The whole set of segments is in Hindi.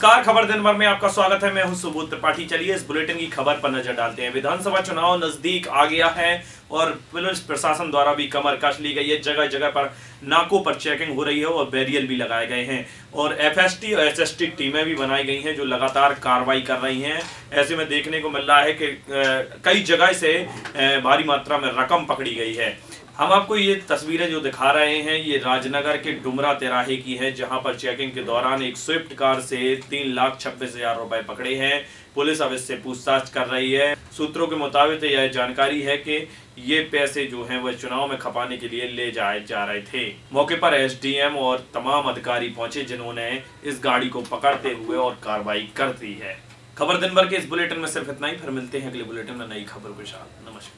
नमस्कार, खबर दिन भर में आपका स्वागत है। मैं हूं सुबोध त्रिपाठी। चलिए इस बुलेटिन की खबर पर नजर डालते हैं। विधानसभा चुनाव नजदीक आ गया है और पुलिस प्रशासन द्वारा भी कमर कस ली गई है। जगह जगह पर नाकों पर चेकिंग हो रही है और बैरियर भी लगाए गए हैं और एफएसटी और एसएसटी टीमें भी बनाई गई हैं जो लगातार कार्रवाई कर रही हैं। ऐसे में देखने को मिल रहा है कि कई जगह से भारी मात्रा में रकम पकड़ी गई है। हम आपको ये तस्वीरें जो दिखा रहे हैं ये राजनगर के डुमरा तिराहे की है, जहां पर चेकिंग के दौरान एक स्विफ्ट कार से 3,26,000 रुपए पकड़े हैं। पुलिस अब इससे पूछताछ कर रही है। सूत्रों के मुताबिक यह जानकारी है कि ये पैसे जो हैं वह चुनाव में खपाने के लिए ले जाए जा रहे थे। मौके पर एसडीएम और तमाम अधिकारी पहुंचे जिन्होंने इस गाड़ी को पकड़ते हुए और कार्रवाई कर दी है। खबर दिन भर के इस बुलेटिन में सिर्फ इतना ही। फिर मिलते हैं अगले बुलेटिन में नई खबर के साथ। नमस्कार।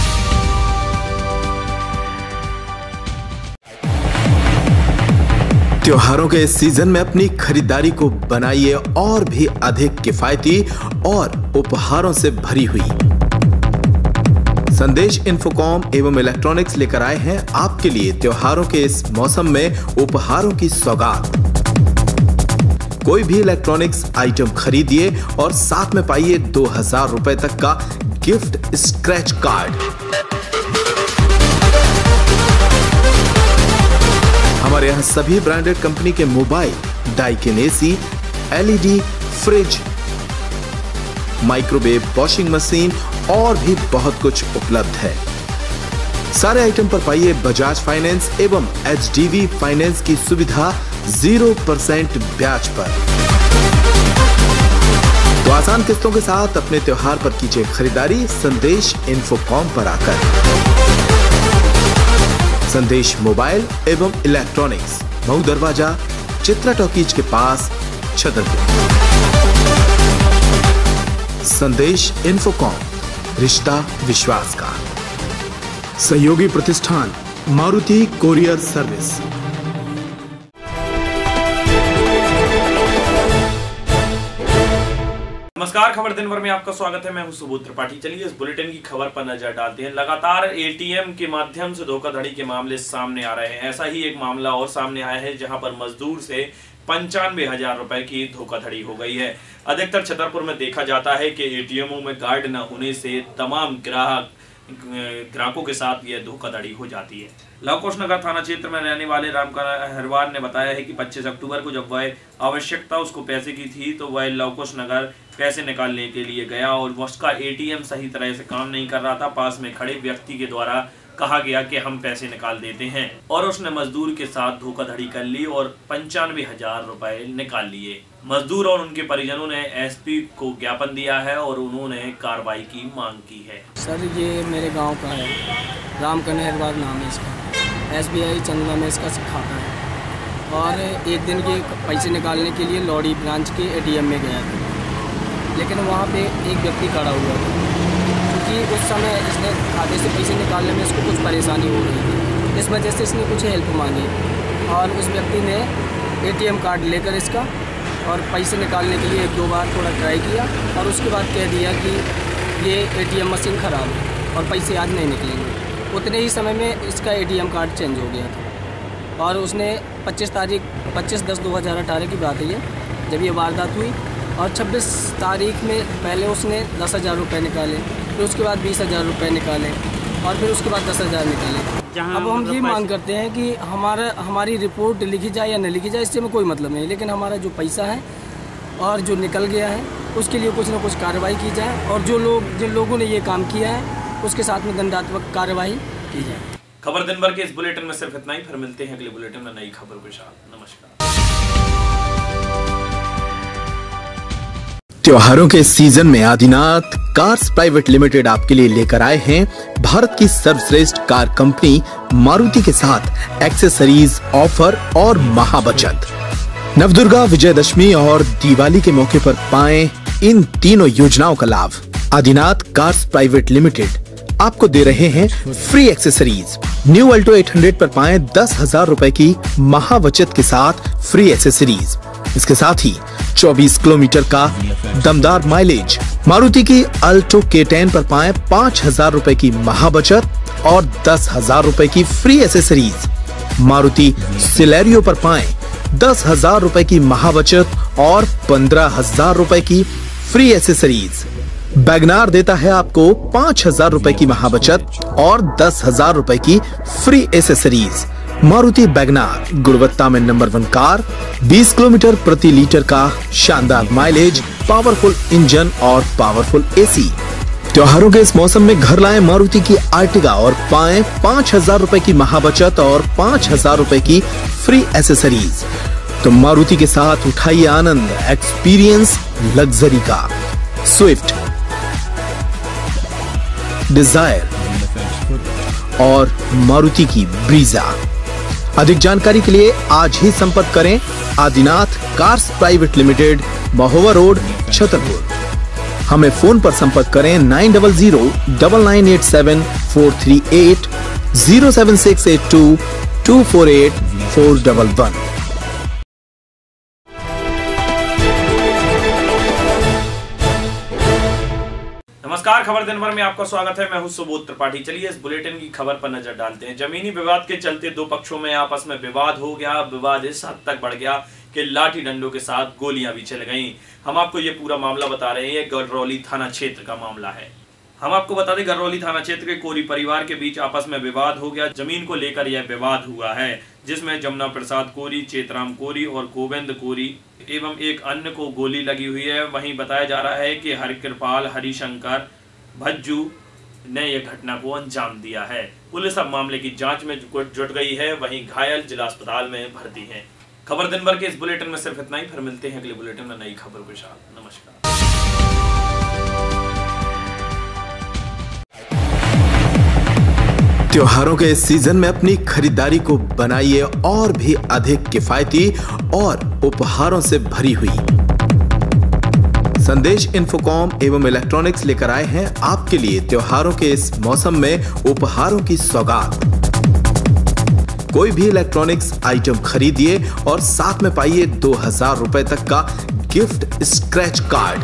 त्योहारों के इस सीजन में अपनी खरीदारी को बनाइए और भी अधिक किफायती और उपहारों से भरी हुई। संदेश इन्फोकॉम एवं इलेक्ट्रॉनिक्स लेकर आए हैं आपके लिए त्योहारों के इस मौसम में उपहारों की सौगात। कोई भी इलेक्ट्रॉनिक्स आइटम खरीदिए और साथ में पाइए 2,000 रुपए तक का गिफ्ट स्क्रैच कार्ड। हमारे यहाँ सभी ब्रांडेड कंपनी के mobile, Daikin AC, LED, fridge, microwave, washing machine और भी बहुत कुछ उपलब्ध है। सारे आइटम पर पाइए बजाज फाइनेंस एवं एचडीबी फाइनेंस की सुविधा 0% ब्याज पर। तो आसान किस्तों के साथ अपने त्योहार पर कीजिए खरीदारी संदेश इन्फोकॉम पर आकर। संदेश मोबाइल एवं इलेक्ट्रॉनिक्स, मऊ दरवाजा, चित्रा टॉकीज के पास, छतरपुर। संदेश इन्फोकॉम, रिश्ता विश्वास का। सहयोगी प्रतिष्ठान मारुति कोरियर सर्विस। नमस्कार, खबर दिन भर में आपका स्वागत है। मैं हूं सुबोध त्रिपाठी। चलिए इस बुलेटिन की खबर पर नजर डालते हैं। लगातार एटीएम के माध्यम से धोखाधड़ी के मामले सामने आ रहे हैं। ऐसा ही एक मामला और सामने आया है जहां पर मजदूर से 95,000 रुपए की धोखाधड़ी हो गई है। अधिकतर छतरपुर में देखा जाता है कि एटीएमों में गार्ड न होने से तमाम ग्राहकों के साथ यह धोखाधड़ी हो जाती है। लवकुश नगर थाना क्षेत्र में रहने वाले रामकाना हरवार ने बताया है कि 25 अक्टूबर को जब वह आवश्यकता उसको पैसे की थी तो वह लवकुश नगर पैसे निकालने के लिए गया और उसका एटीएम सही तरह से काम नहीं कर रहा था। पास में खड़े व्यक्ति के द्वारा कहा गया कि हम पैसे निकाल देते हैं और उसने मजदूर के साथ धोखाधड़ी कर ली और 95,000 रुपए निकाल लिए। मजदूर और उनके परिजनों ने एसपी को ज्ञापन दिया है और उन्होंने कार्रवाई की मांग की है। सर ये मेरे गांव का है, रामकाना हरवार नाम है इसका। SBI चंदना में इसका खाता है और एक दिन के पैसे निकालने के लिए लौड़ी ब्रांच के एटीएम में गया था, लेकिन वहाँ पे एक व्यक्ति खड़ा हुआ था क्योंकि उस समय इसने खाते से पैसे निकालने में इसको कुछ परेशानी हो रही थी। इस वजह से इसने कुछ हेल्प मांगी और उस व्यक्ति ने एटीएम कार्ड लेकर इसका और पैसे निकालने के लिए 1-2 बार थोड़ा ट्राई किया और उसके बाद कह दिया कि ये एटीएम मशीन ख़राब है और पैसे आज नहीं निकलेंगे। उतने ही समय में इसका एटीएम कार्ड चेंज हो गया था और उसने 25/10/2018 की बात है ये, जब ये वारदात हुई और 26 तारीख में पहले उसने 10,000 रुपये निकाले, फिर उसके बाद 20,000 रुपये निकाले और फिर उसके बाद 10,000 निकाले। अब हम ये मांग करते हैं कि हमारी रिपोर्ट लिखी जाए या न लिखी जाए, इससे में कोई मतलब नहीं, लेकिन हमारा जो पैसा है और जो निकल गया है उसके लिए कुछ ना कुछ कार्रवाई की जाए और जिन लोगों ने ये काम किया है उसके साथ में दंडात्मक कार्रवाई की जाए। खबर दिन भर के इस बुलेटिन में सिर्फ इतना ही। फिर मिलते हैं अगले बुलेटिन में नई खबर के साथ। नमस्कार। त्योहारों के सीजन में आदिनाथ कार्स प्राइवेट लिमिटेड आपके लिए लेकर आए हैं भारत की सर्वश्रेष्ठ कार कंपनी मारुति के साथ एक्सेसरीज, ऑफर और महाबचत। नवदुर्गा, विजयदशमी और दिवाली के मौके पर पाएं इन तीनों योजनाओं का लाभ। आदिनाथ कार्स प्राइवेट लिमिटेड आपको दे रहे हैं फ्री एक्सेसरीज। न्यू अल्टो 800 पर पाएं 10,000 रुपए की महाबचत के साथ फ्री एक्सेसरीज। इसके साथ ही 24 किलोमीटर का दमदार माइलेज। मारुति की अल्टो K10 पर पाएं 5,000 रुपए की महाबचत और 10,000 रुपए की फ्री एक्सेसरीज। मारुति सिलेरियो पर पाएं 10,000 रुपए की महाबचत और 15,000 रुपए की फ्री एसेसरीज। वैगनार देता है आपको 5,000 रुपए की महाबचत और 10,000 रुपए की फ्री एसेसरीज। मारुति वैगनार गुणवत्ता में नंबर 1 कार, 20 किलोमीटर प्रति लीटर का शानदार माइलेज, पावरफुल इंजन और पावरफुल एसी। त्योहारों के इस मौसम में घर लाएं मारुति की आर्टिगा और पाएं 5,000 रुपए की महाबचत और 5,000 रुपए की फ्री एसेसरीज। तो मारुति के साथ उठाइए आनंद एक्सपीरियंस लग्जरी का। स्विफ्ट, डिजायर और मारुति की ब्रीजा। अधिक जानकारी के लिए आज ही संपर्क करें Adinath cars private limited, Mahoba road, Chhatarpur. हमें फोन पर संपर्क करें 9009987438 07682 248 411। नमस्कार, खबर दिन भर में आपका स्वागत है। मैं हूं सुबोध त्रिपाठी। चलिए इस बुलेटिन की खबर पर नजर डालते हैं। जमीनी विवाद के चलते दो पक्षों में आपस में विवाद हो गया। विवाद इस हद तक बढ़ गया कि लाठी डंडों के साथ गोलियां भी चल गईं। हम आपको ये पूरा मामला बता रहे हैं। ये गरौली थाना क्षेत्र का मामला है। हम आपको बता दें, गरौली थाना क्षेत्र के कोरी परिवार के बीच आपस में विवाद हो गया। जमीन को लेकर यह विवाद हुआ है, जिसमें जमुना प्रसाद कोरी, चेतराम कोरी और गोविंद कोरी एवं एक अन्य को गोली लगी हुई है। वहीं बताया जा रहा है कि हरिकृपाल हरिशंकर भज्जू ने यह घटना को अंजाम दिया है। पुलिस अब मामले की जांच में जुट गई है। वहीं घायल जिला अस्पताल में भर्ती हैं। खबर दिन भर के इस बुलेटिन में सिर्फ इतना ही। फिर मिलते हैं अगले बुलेटिन में नई खबर के साथ। नमस्कार। त्योहारों के इस सीजन में अपनी खरीदारी को बनाइए और भी अधिक किफायती और उपहारों से भरी हुई। संदेश इन्फोकॉम एवं इलेक्ट्रॉनिक्स लेकर आए हैं आपके लिए त्योहारों के इस मौसम में उपहारों की सौगात। कोई भी इलेक्ट्रॉनिक्स आइटम खरीदिए और साथ में पाइए 2,000 रुपए तक का गिफ्ट स्क्रैच कार्ड।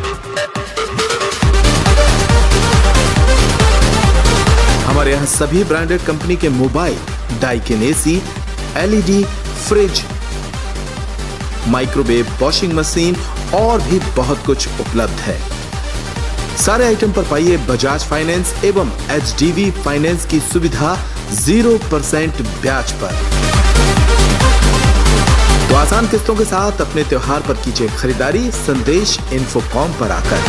हमारे यहाँ सभी ब्रांडेड कंपनी के mobile, Daikin AC, LED, fridge, microwave, washing machine और भी बहुत कुछ उपलब्ध है। सारे आइटम पर पाइए बजाज फाइनेंस एवं एचडीवी फाइनेंस की सुविधा 0% ब्याज पर। तो आसान किस्तों के साथ अपने त्योहार पर कीजिए खरीदारी संदेश इन्फोकॉम पर आकर।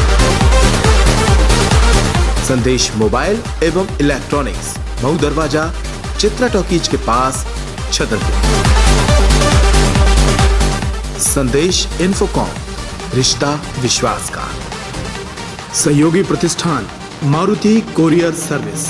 संदेश मोबाइल एवं इलेक्ट्रॉनिक्स, मऊ दरवाजा, चित्रा टॉकीज के पास, छतरपुर। संदेश इन्फोकॉम, रिश्ता विश्वास का। सहयोगी प्रतिष्ठान मारुति कोरियर सर्विस।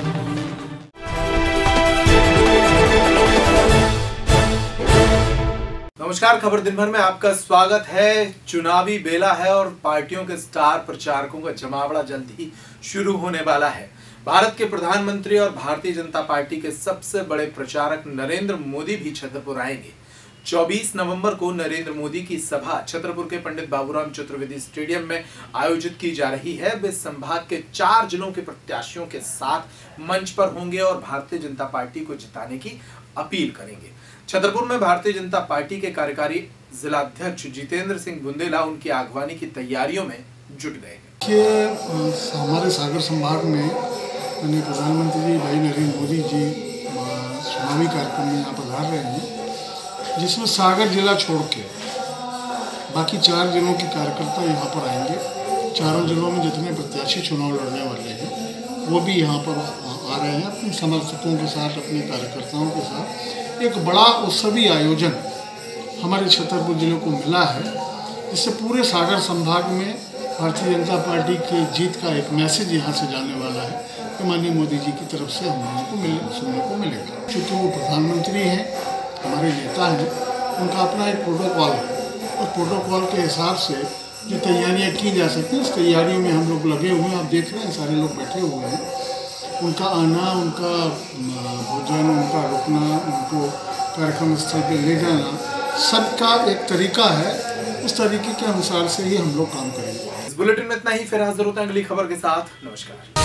नमस्कार, खबर दिन भर में आपका स्वागत है। चुनावी बेला है और पार्टियों के स्टार प्रचारकों का जमावड़ा जल्द ही शुरू होने वाला है। भारत के प्रधानमंत्री और भारतीय जनता पार्टी के सबसे बड़े प्रचारक नरेंद्र मोदी भी छतरपुर आएंगे। 24 नवंबर को नरेंद्र मोदी की सभा छतरपुर के पंडित बाबूराम चतुर्वेदी स्टेडियम में आयोजित की जा रही है। वे संभाग के 4 जिलों के प्रत्याशियों के साथ मंच पर होंगे और भारतीय जनता पार्टी को जिताने की अपील करेंगे। छतरपुर में भारतीय जनता पार्टी के कार्यकारी जिलाध्यक्ष जितेंद्र सिंह बुंदेला उनकी आगवानी की तैयारियों में जुट गए हैं। हमारे सागर संभाग में प्रधानमंत्री भाई नरेंद्र मोदी जी चुनावी कार्यक्रम में यहाँ पधार रहे हैं, जिसमें सागर जिला छोड़ के बाकी 4 जिलों के कार्यकर्ता यहाँ पर आएंगे। चारों जिलों में जितने प्रत्याशी चुनाव लड़ने वाले हैं वो भी यहाँ पर आ रहे हैं अपने समर्थकों के साथ, अपने कार्यकर्ताओं के साथ। एक बड़ा उत्सवी आयोजन हमारे छतरपुर जिले को मिला है, जिससे पूरे सागर संभाग में भारतीय जनता पार्टी के जीत का एक मैसेज यहाँ से जाने वाला है कि माननीय मोदी जी की तरफ से हम लोगों को सुनने को मिलेगा। क्योंकि वो प्रधानमंत्री हैं, हमारे नेता हैं, उनका अपना एक प्रोटोकॉल है। उस प्रोटोकॉल के हिसाब से जो तैयारियां की जा सकती हैं, उस तैयारियों में हम लोग लगे हुए हैं। आप देख रहे हैं सारे लोग बैठे हुए हैं। उनका आना, उनका भोजन, उनका रुकना, उनको कार्यक्रम स्थल पर ले जाना, सबका एक तरीका है। उस तरीके के अनुसार से ही हम लोग काम करेंगे। इस बुलेटिन में इतना ही। फिर हाजिर होते हैं अगली खबर के साथ। नमस्कार।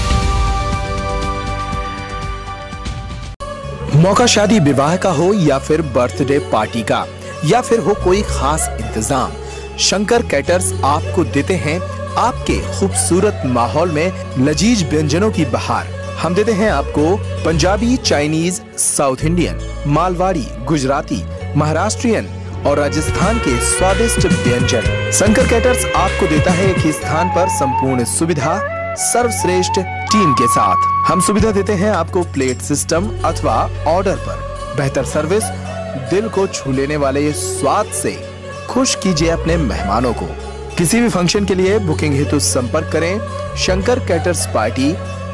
मौका शादी विवाह का हो या फिर बर्थडे पार्टी का या फिर हो कोई खास इंतजाम, शंकर कैटर्स आपको देते हैं आपके खूबसूरत माहौल में लजीज व्यंजनों की बहार। हम देते हैं आपको Punjabi, Chinese, South Indian, Malwadi, Gujarati, Maharashtrian और राजस्थान के स्वादिष्ट व्यंजन। शंकर कैटर्स आपको देता है एक ही स्थान पर संपूर्ण सुविधा, सर्वश्रेष्ठ टीम के साथ। हम सुविधा देते हैं आपको प्लेट सिस्टम अथवा ऑर्डर पर। बेहतर सर्विस, दिल को छू लेने वाले स्वाद से खुश कीजिए अपने मेहमानों को। किसी भी फंक्शन के लिए बुकिंग हेतु संपर्क करें शंकर कैटर्स पार्टी।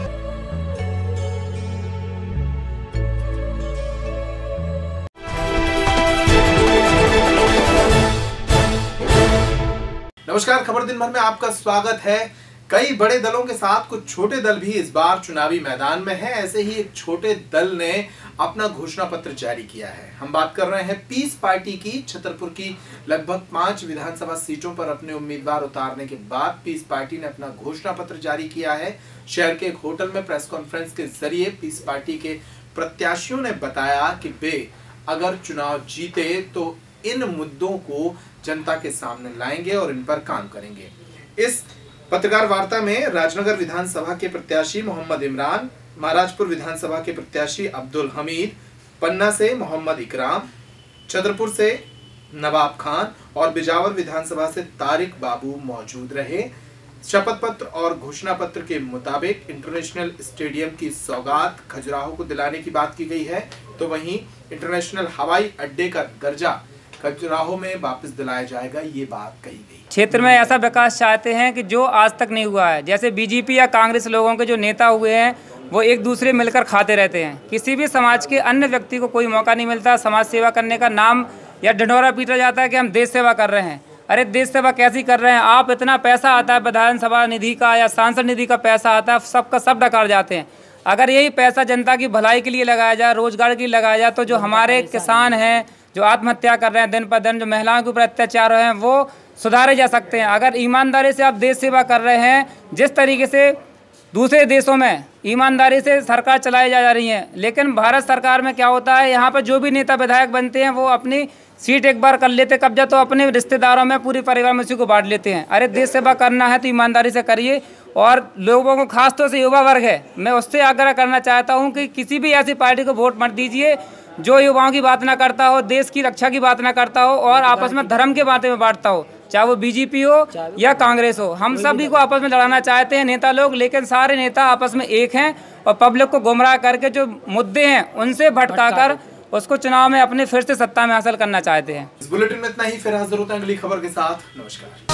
नमस्कार, खबर दिन भर में आपका स्वागत है। कई बड़े दलों के साथ कुछ छोटे दल भी इस बार चुनावी मैदान में हैं। ऐसे ही एक छोटे दल ने अपना घोषणा पत्र जारी किया है। हम बात कर रहे हैं पीस पार्टी की। छतरपुर की लगभग 5 विधानसभा सीटों पर अपने उम्मीदवार उतारने के बाद पीस पार्टी ने अपना घोषणा पत्र जारी किया है। शहर के एक होटल में प्रेस कॉन्फ्रेंस के जरिए पीस पार्टी के प्रत्याशियों ने बताया कि वे अगर चुनाव जीते तो इन मुद्दों को जनता के सामने लाएंगे और इन पर काम करेंगे। इस पत्रकार वार्ता में राजनगर विधानसभा के प्रत्याशी मोहम्मद इमरान, महाराजपुर विधानसभा के प्रत्याशी अब्दुल हमीद, पन्ना से मोहम्मद इकराम, छतरपुर से नवाब खान और बिजावर विधानसभा से तारिक बाबू मौजूद रहे। शपथ पत्र और घोषणा पत्र के मुताबिक इंटरनेशनल स्टेडियम की सौगात खजुराहो को दिलाने की बात की गई है, तो वहीं इंटरनेशनल हवाई अड्डे का दर्जा खजुराहो में वापस दिलाया जाएगा, ये बात कही गई। क्षेत्र में ऐसा विकास चाहते हैं कि जो आज तक नहीं हुआ है। जैसे बीजेपी या कांग्रेस लोगों के जो नेता हुए हैं वो एक दूसरे मिलकर खाते रहते हैं। किसी भी समाज के अन्य व्यक्ति को कोई मौका नहीं मिलता समाज सेवा करने का। नाम या ढिंढोरा पीटा जाता है कि हम देश सेवा कर रहे हैं। अरे देश सेवा कैसी कर रहे हैं आप? इतना पैसा आता है विधानसभा निधि का या सांसद निधि का पैसा आता है, सबका सब डकार जाते हैं। अगर यही पैसा जनता की भलाई के लिए लगाया जाए, रोजगार के लिए लगाया जाए, तो जो हमारे किसान हैं जो आत्महत्या कर रहे हैं दिन पर दिन, जो महिलाओं के ऊपर अत्याचार हैं, वो सुधारे जा सकते हैं। अगर ईमानदारी से आप देश सेवा कर रहे हैं, जिस तरीके से दूसरे देशों में ईमानदारी से सरकार चलाई जा रही है, लेकिन भारत सरकार में क्या होता है, यहाँ पर जो भी नेता विधायक बनते हैं वो अपनी सीट एक बार कर लेते कब्जा, तो अपने रिश्तेदारों में पूरे परिवार में उसी को बांट लेते हैं। अरे देश सेवा करना है तो ईमानदारी से करिए। और लोगों को खासतौर से युवा वर्ग है, मैं उससे आग्रह करना चाहता हूँ कि किसी भी ऐसी पार्टी को वोट मत दीजिए जो युवाओं की बात ना करता हो, देश की रक्षा की बात ना करता हो और आपस में धर्म के बातें में बांटता हो, चाहे वो बीजेपी हो या कांग्रेस हो। हम सभी को आपस में लड़ाना चाहते हैं नेता लोग, लेकिन सारे नेता आपस में एक हैं और पब्लिक को गुमराह करके जो मुद्दे हैं उनसे भटकाकर उसको चुनाव में अपने फिर से सत्ता में हासिल करना चाहते हैं। इस बुलेटिन में इतना ही, फिर हाजिर होते हैं अगली खबर के साथ। नमस्कार।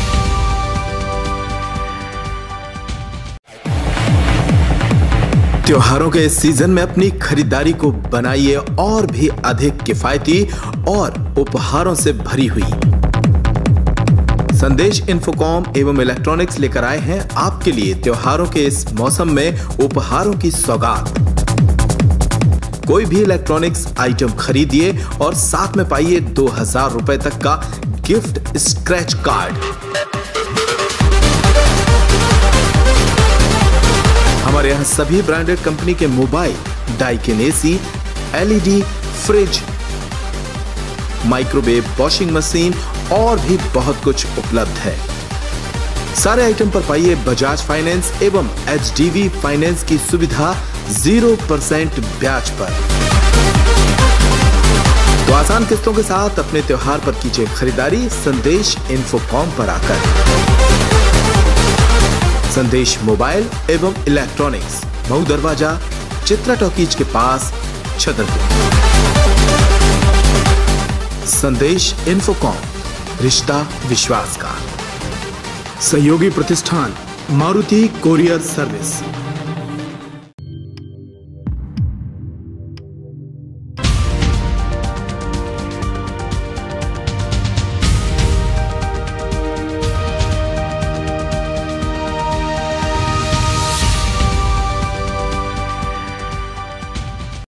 त्योहारों के इस सीजन में अपनी खरीदारी को बनाइए और भी अधिक किफायती और उपहारों से भरी हुई। संदेश इन्फोकॉम एवं इलेक्ट्रॉनिक्स लेकर आए हैं आपके लिए त्योहारों के इस मौसम में उपहारों की सौगात। कोई भी इलेक्ट्रॉनिक्स आइटम खरीदिए और साथ में पाइए 2000 रुपए तक का गिफ्ट स्क्रैच कार्ड। हमारे यहाँ सभी ब्रांडेड कंपनी के mobile, Daikin AC, LED, fridge, microwave, washing machine और भी बहुत कुछ उपलब्ध है। सारे आइटम पर पाइए बजाज फाइनेंस एवं एचडीवी फाइनेंस की सुविधा 0% ब्याज पर। तो आसान किस्तों के साथ अपने त्योहार पर कीजिए खरीदारी संदेश इन्फोकॉम पर आकर। संदेश मोबाइल एवं इलेक्ट्रॉनिक्स, मऊ दरवाजा, चित्रा टॉकीज के पास, छतरपुर। संदेश इन्फोकॉम, रिश्ता विश्वास का। सहयोगी प्रतिष्ठान मारुति कोरियर सर्विस।